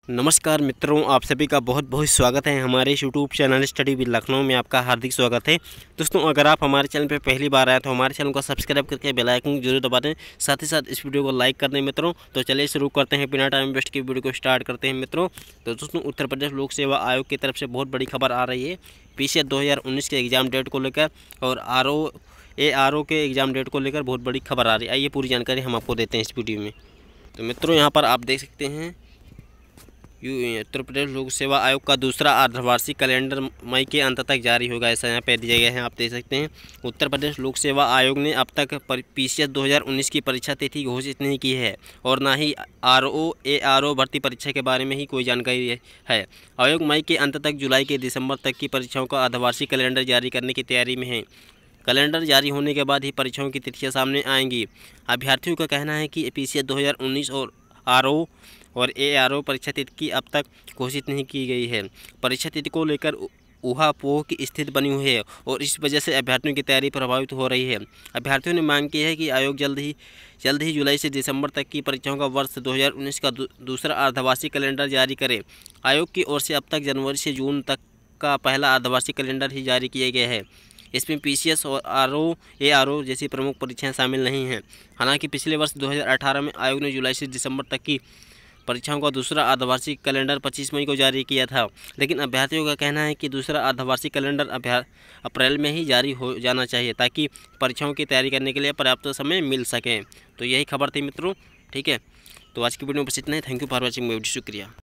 नमस्कार मित्रों, आप सभी का बहुत बहुत स्वागत है हमारे YouTube channel study with Lucknow में। आपका हार्दिक स्वागत है। दोस्तों, अगर आप हमारे चैनल पर पहली बार आए तो हमारे चैनल को सब्सक्राइब करके बेल आइकन जरूर दबा दें, साथ ही साथ इस वीडियो को लाइक कर दें मित्रों। तो चलिए शुरू करते हैं, बिना टाइम वेस्ट की वीडियो को स्टार्ट करते हैं मित्रों। तो दोस्तों, उत्तर प्रदेश लोक सेवा आयोग की तरफ से बहुत बड़ी खबर आ रही है PCS 2019 के एग्ज़ाम डेट को लेकर और ARO के एग्ज़ाम डेट को लेकर बहुत बड़ी खबर आ रही है। आइए पूरी जानकारी हम आपको देते हैं इस वीडियो में। तो मित्रों, यहाँ पर आप देख सकते हैं उत्तर प्रदेश लोक सेवा आयोग का दूसरा अर्धवार्षिक कैलेंडर मई के अंत तक जारी होगा, ऐसा यहाँ पे दिया गया है। आप देख सकते हैं उत्तर प्रदेश लोक सेवा आयोग ने अब तक PCS 2019 की परीक्षा तिथि घोषित नहीं की है और ना ही ARO भर्ती परीक्षा के बारे में ही कोई जानकारी है। आयोग मई के अंत तक जुलाई के दिसंबर तक की परीक्षाओं का अर्धवार्षिक कैलेंडर जारी करने की तैयारी में है। कैलेंडर जारी होने के बाद ही परीक्षाओं की तिथियाँ सामने आएंगी। अभ्यर्थियों का कहना है कि PCS 2019 और ARO परीक्षा तिथि की अब तक घोषित नहीं की गई है। परीक्षा तिथि को लेकर ऊहापोह की स्थिति बनी हुई है और इस वजह से अभ्यर्थियों की तैयारी प्रभावित हो रही है। अभ्यर्थियों ने मांग की है कि आयोग जल्द ही जुलाई से दिसंबर तक की परीक्षाओं का वर्ष 2019 का दूसरा अर्धवार्षिक कैलेंडर जारी करे। आयोग की ओर से अब तक जनवरी से जून तक का पहला अर्धवार्षिक कैलेंडर ही जारी किया गया है। इसमें PCS और ARO जैसी प्रमुख परीक्षाएं शामिल नहीं हैं। हालांकि पिछले वर्ष 2018 में आयोग ने जुलाई से दिसंबर तक की परीक्षाओं का दूसरा अर्धवार्षिक कैलेंडर 25 मई को जारी किया था, लेकिन अभ्यर्थियों का कहना है कि दूसरा अर्धवार्षिक कैलेंडर अप्रैल में ही जारी हो जाना चाहिए ताकि परीक्षाओं की तैयारी करने के लिए पर्याप्त समय मिल सके। तो यही खबर थी मित्रों, ठीक है। तो आज की वीडियो में बस इतना ही। थैंक यू फॉर वॉचिंग, शुक्रिया।